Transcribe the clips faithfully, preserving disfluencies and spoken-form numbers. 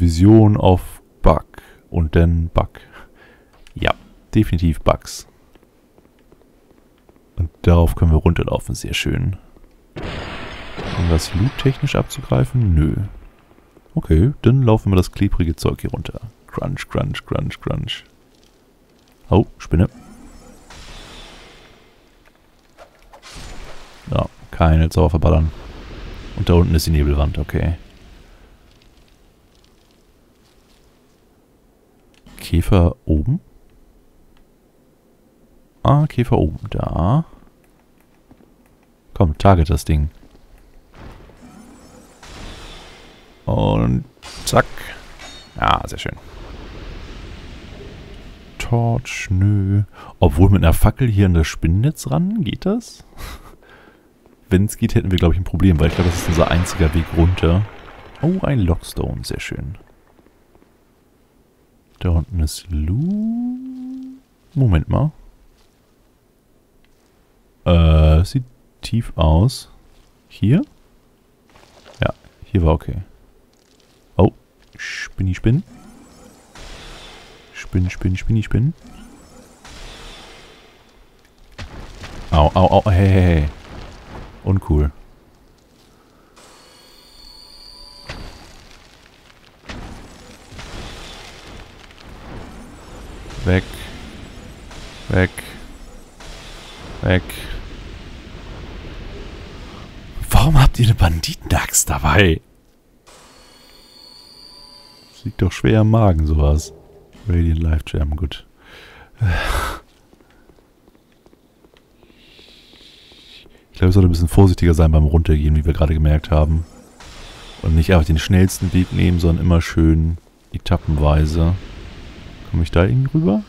Vision auf Bug. Und dann Bug. Ja, definitiv Bugs. Und darauf können wir runterlaufen. Sehr schön. Irgendwas loot-technisch abzugreifen? Nö. Okay, dann laufen wir das klebrige Zeug hier runter. Crunch, crunch, crunch, crunch. Oh, Spinne. Ja, keine Zauber verballern. Und da unten ist die Nebelwand, okay. Käfer oben? Ah, Käfer oben, da. Komm, target das Ding. Und zack. Ja, sehr schön. Torch, nö. Obwohl mit einer Fackel hier an das Spinnennetz ran, geht das? Wenn es geht, hätten wir, glaube ich, ein Problem, weil ich glaube, das ist unser einziger Weg runter. Oh, ein Lockstone, sehr schön. Da unten ist Lu. Moment mal. Äh, sieht tief aus. Hier? Ja, hier war okay. Oh, Spinni, Spinn. Spinn, Spinn, Spinni, Spinn. Au, au, au, hey, hey, hey. Uncool. Weg. Weg. Weg. Warum habt ihr eine Banditenaxt dabei? Das liegt doch schwer im Magen, sowas. Radiant Life Gem, gut. Ich glaube, ich sollte ein bisschen vorsichtiger sein beim Runtergehen, wie wir gerade gemerkt haben. Und nicht einfach den schnellsten Weg nehmen, sondern immer schön etappenweise. Komme ich da irgendwie rüber?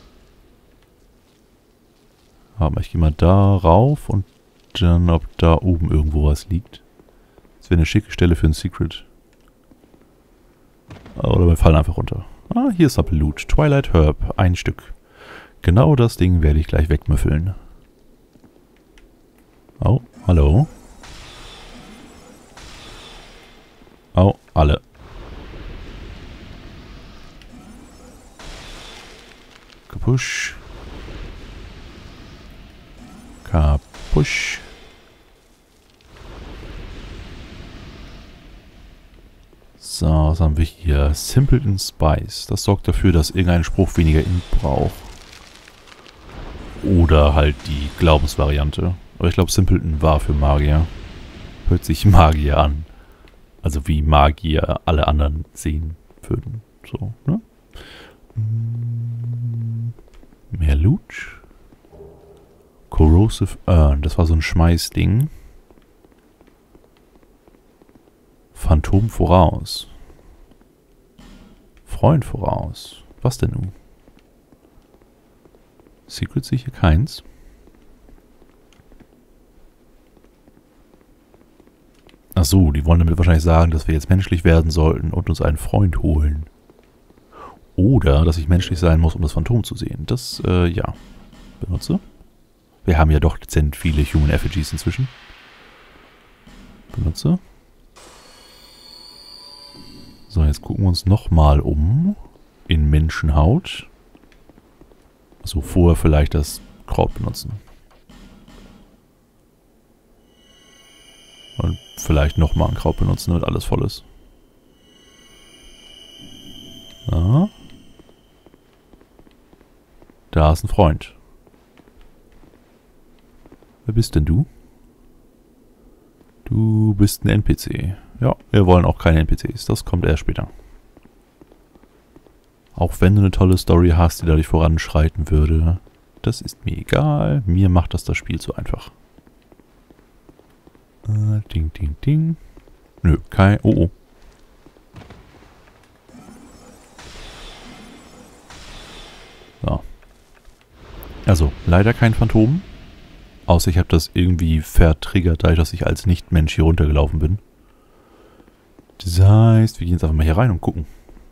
Aber ich gehe mal da rauf und dann, ob da oben irgendwo was liegt. Das wäre eine schicke Stelle für ein Secret. Oder wir fallen einfach runter. Ah, hier ist aber Loot. Twilight Herb. Ein Stück. Genau das Ding werde ich gleich wegmüffeln. Oh, hallo. Oh, alle. Kapusch. Kapusch. So, was haben wir hier? Simpleton Spice. Das sorgt dafür, dass irgendein Spruch weniger Int braucht. Oder halt die Glaubensvariante. Aber ich glaube, Simpleton war für Magier. Hört sich Magier an. Also wie Magier alle anderen sehen würden. So, ne? Mehr Loot. Corrosive Urn. Das war so ein Schmeißding. Phantom voraus. Freund voraus. Was denn nun? Secret sehe ich hier keins. Ach so, die wollen damit wahrscheinlich sagen, dass wir jetzt menschlich werden sollten und uns einen Freund holen. Oder, dass ich menschlich sein muss, um das Phantom zu sehen. Das, äh, ja. Benutze. Wir haben ja doch dezent viele Human Effigies inzwischen. Benutze. So, jetzt gucken wir uns nochmal um. In Menschenhaut. Also vorher vielleicht das Kraut benutzen. Und vielleicht nochmal ein Kraut benutzen, damit alles voll ist. Ja. Da ist ein Freund. Wer bist denn du? Du bist ein N P C. Ja, wir wollen auch keine N P Cs. Das kommt erst später. Auch wenn du eine tolle Story hast, die dadurch voranschreiten würde. Das ist mir egal. Mir macht das das Spiel zu einfach. Äh, ding, ding, ding. Nö, kein... Oh, oh. So. Also, leider kein Phantom. Außer ich habe das irgendwie vertriggert, dadurch, dass ich als Nicht-Mensch hier runtergelaufen bin. Das heißt, wir gehen jetzt einfach mal hier rein und gucken.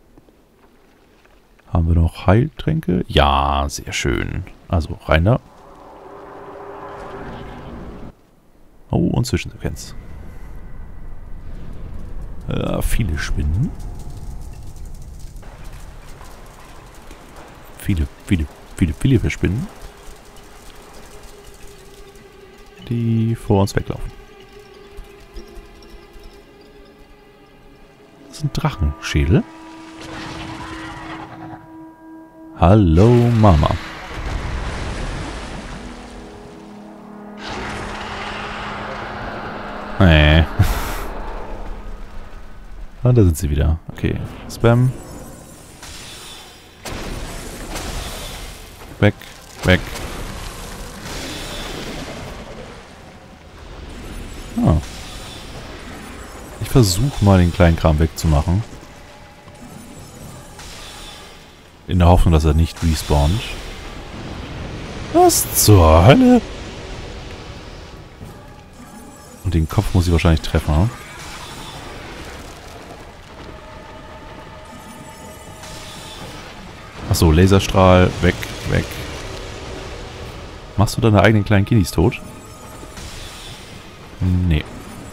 Haben wir noch Heiltränke? Ja, sehr schön. Also, rein da. Oh, und Zwischensequenz. Äh, viele Spinnen. viele, viele, viele, viele Fischspinnen, die vor uns weglaufen. Das ist ein Drachenschädel. Hallo, Mama. Nee. Und da sind sie wieder. Okay. Spam. Weg. Weg. Ah. Ich versuche mal den kleinen Kram wegzumachen. In der Hoffnung, dass er nicht respawnt. Was zur Hölle? Und den Kopf muss ich wahrscheinlich treffen. Achso, Laserstrahl. Weg, weg. Machst du deine eigenen kleinen Kiddies tot? Nee.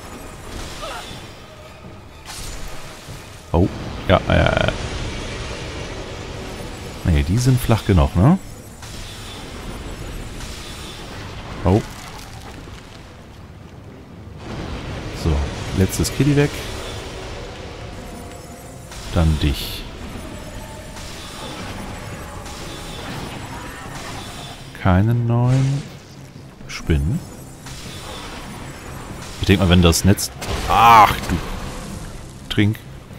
Oh, ja, äh. Nee, die sind flach genug, ne? Oh. So, letztes Kitty weg. Dann dich. Keine neuen Spinnen. Ich denke mal, wenn das Netz... Ach, du... Trink.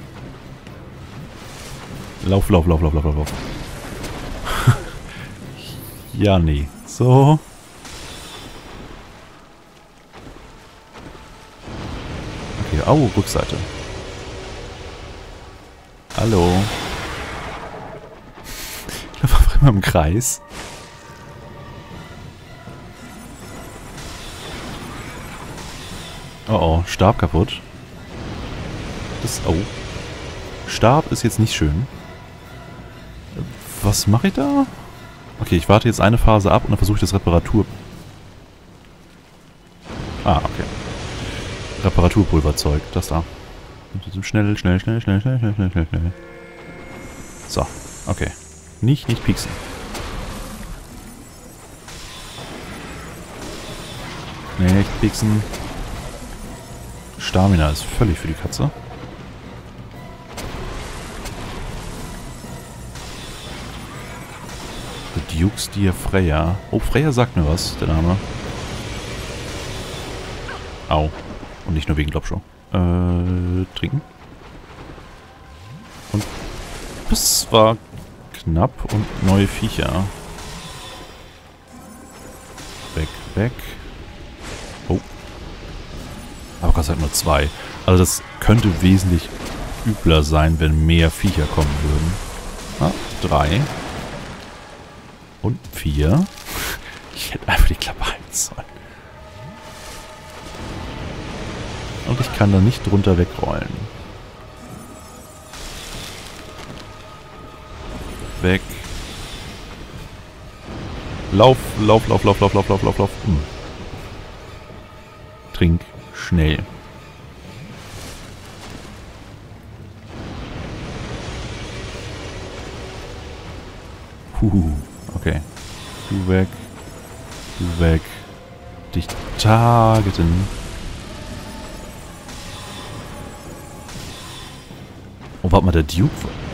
Lauf, lauf, lauf, lauf, lauf, lauf, lauf. Ja, nee. So. Okay, au, Rückseite. Hallo. Ich laufe einfach immer im Kreis. Oh oh, Stab kaputt. Das, oh. Stab ist jetzt nicht schön. Was mache ich da? Okay, ich warte jetzt eine Phase ab und dann versuche ich das Reparatur... Ah, okay. Reparaturpulverzeug, das da. Schnell, schnell, schnell, schnell, schnell, schnell, schnell, schnell, schnell. So, okay. Nicht, nicht pieksen. Nicht pieksen. Stamina ist völlig für die Katze. The Duke's Dear Freya. Oh, Freya sagt mir was, der Name. Au. Und nicht nur wegen Globshow. Äh, trinken. Und das war knapp. Und neue Viecher. Weg, weg. Oh. Aber Gott sei Dank nur zwei. Also das könnte wesentlich übler sein, wenn mehr Viecher kommen würden. Ah, drei. Und vier. Ich hätte einfach die Klappe halten sollen. Und ich kann da nicht drunter wegrollen. Weg. Lauf, lauf, lauf, lauf, lauf, lauf, lauf, lauf, lauf. Hm. Trink schnell. Huhu. Okay. Du weg. Du weg. Dich targeten. Oh, warte mal, der Duke...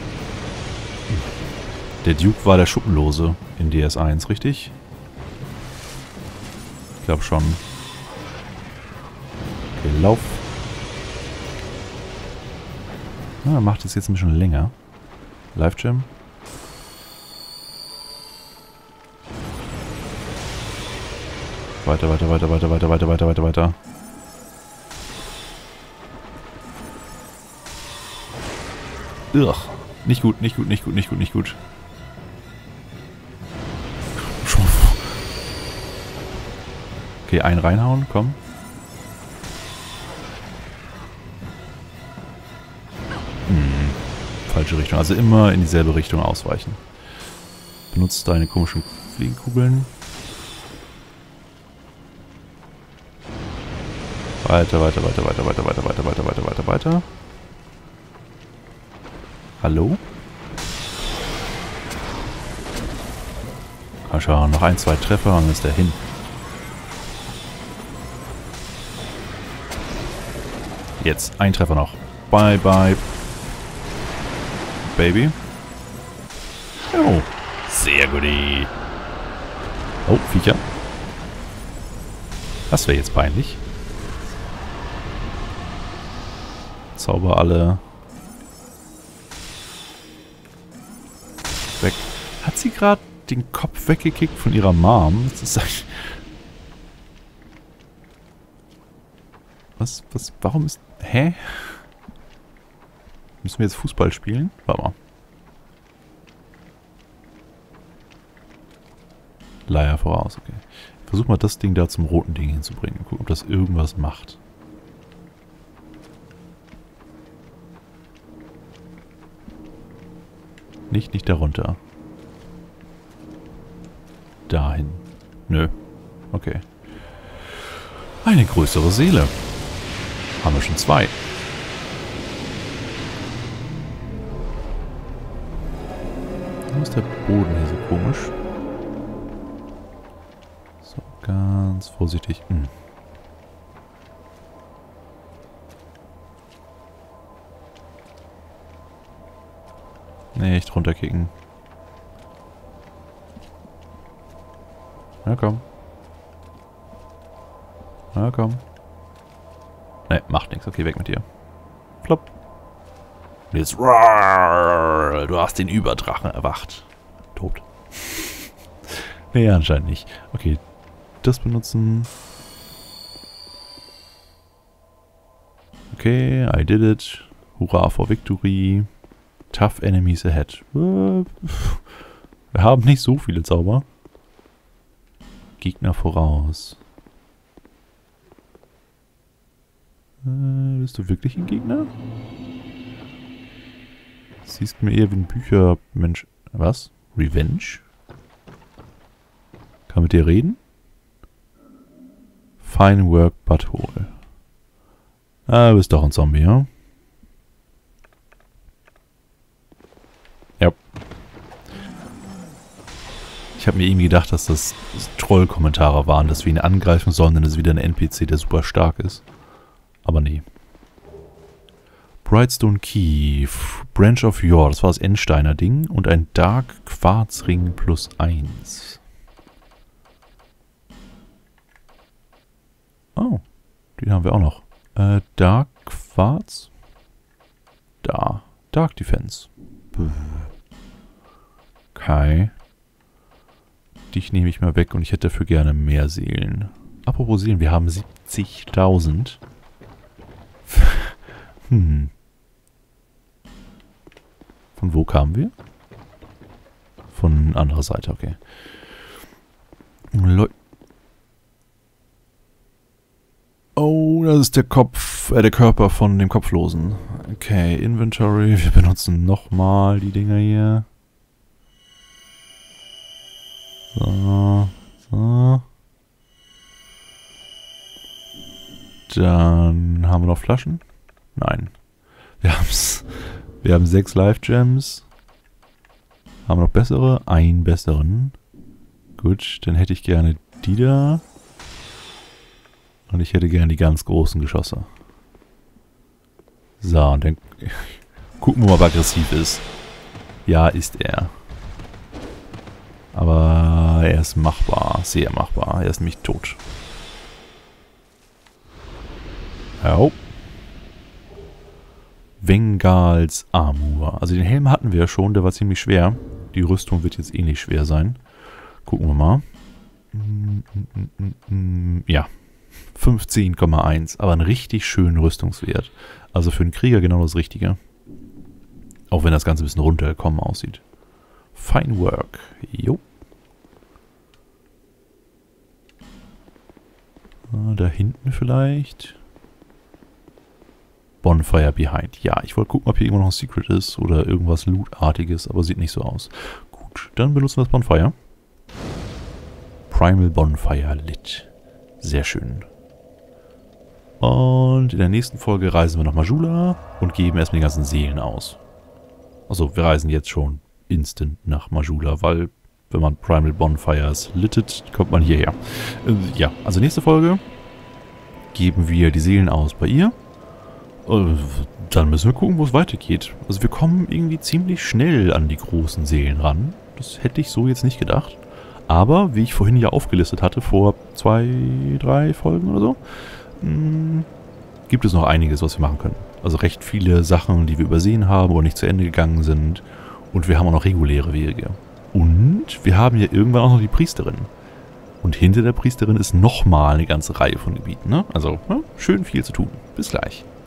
Der Duke war der Schuppenlose in D S eins, richtig? Ich glaube schon. Okay, lauf. Ah, macht es jetzt ein bisschen länger. Live-Jam. Weiter, weiter, weiter, weiter, weiter, weiter, weiter, weiter, weiter. Ugh. Nicht gut, nicht gut, nicht gut, nicht gut, nicht gut. Okay, einen reinhauen, komm. Hm, falsche Richtung. Also immer in dieselbe Richtung ausweichen. Benutzt deine komischen Fliegenkugeln. Weiter, weiter, weiter, weiter, weiter, weiter, weiter, weiter, weiter, weiter, weiter. Hallo? Komm schon, noch ein, zwei Treffer und dann ist der hin. Jetzt, ein Treffer noch. Bye, bye. Baby. Oh, sehr gut. Oh, Viecher. Das wäre jetzt peinlich. Zauber alle weg. Hat sie gerade den Kopf weggekickt von ihrer Mom? Das ist eigentlich... Was, was, warum ist... Hä? Müssen wir jetzt Fußball spielen? Warte mal. Leier voraus, okay. Versuch mal das Ding da zum roten Ding hinzubringen. Gucken, ob das irgendwas macht. Nicht, nicht darunter. Dahin. Nö. Okay. Eine größere Seele. Haben wir schon zwei. Warum ist der Boden hier so komisch? So, ganz vorsichtig. Hm. Nicht runterkicken. Na komm. Na komm. Ne, macht nichts. Okay, weg mit dir. Flop. Und jetzt... Roar, du hast den Überdrachen erwacht. Tot. Nee, anscheinend nicht. Okay, das benutzen. Okay, I did it. Hurra for victory. Tough enemies ahead. Wir haben nicht so viele Zauber. Gegner voraus. Äh, bist du wirklich ein Gegner? Siehst mir eher wie ein Büchermensch. Was? Revenge? Kann mit dir reden? Fine work, butthole. Ah, du bist doch ein Zombie, ja? Ja. Ich habe mir irgendwie gedacht, dass das Troll-Kommentare waren, dass wir ihn angreifen sollen, denn es ist wieder ein N P C, der super stark ist. Aber nee. Brightstone Key, Branch of Yore, das war das Endsteiner Ding. Und ein Dark Quarzring plus eins. Oh, den haben wir auch noch. Äh, Dark Quarz. Da. Dark Defense. Okay. Dich nehme ich mal weg und ich hätte dafür gerne mehr Seelen. Apropos Seelen, wir haben siebzigtausend. hm. Von wo kamen wir? Von anderer Seite, okay. Leu oh, das ist der Kopf, äh, der Körper von dem Kopflosen. Okay, Inventory. Wir benutzen nochmal die Dinger hier. So, so. Dann haben wir noch Flaschen? Nein. Wir haben's. Wir haben sechs Life Gems. Haben wir noch bessere? Einen besseren. Gut, dann hätte ich gerne die da. Und ich hätte gerne die ganz großen Geschosse. So, und dann gucken wir mal, ob er aggressiv ist. Ja, ist er. Aber er ist machbar. Sehr machbar. Er ist nämlich tot. Oh. Vengals Armor. Also den Helm hatten wir schon, der war ziemlich schwer. Die Rüstung wird jetzt ähnlich schwer sein. Gucken wir mal. Ja. fünfzehn Komma eins. Aber einen richtig schönen Rüstungswert. Also für einen Krieger genau das Richtige. Auch wenn das Ganze ein bisschen runtergekommen aussieht. Fine work. Jo. Da hinten vielleicht. Bonfire behind. Ja, ich wollte gucken, ob hier irgendwo noch ein Secret ist oder irgendwas Loot-artiges, aber sieht nicht so aus. Gut, dann benutzen wir das Bonfire. Primal Bonfire lit. Sehr schön. Und in der nächsten Folge reisen wir nach Majula und geben erstmal die ganzen Seelen aus. Also wir reisen jetzt schon instant nach Majula, weil Wenn man Primal Bonfires littet, kommt man hierher. Äh, ja, also nächste Folge geben wir die Seelen aus bei ihr. Äh, dann müssen wir gucken, wo es weitergeht. Also wir kommen irgendwie ziemlich schnell an die großen Seelen ran. Das hätte ich so jetzt nicht gedacht. Aber, wie ich vorhin ja aufgelistet hatte, vor zwei, drei Folgen oder so, mh, gibt es noch einiges, was wir machen können. Also recht viele Sachen, die wir übersehen haben oder nicht zu Ende gegangen sind. Und wir haben auch noch reguläre Wege. Und wir haben ja irgendwann auch noch die Priesterin. Und hinter der Priesterin ist nochmal eine ganze Reihe von Gebieten. Ne? Also ja, schön viel zu tun. Bis gleich.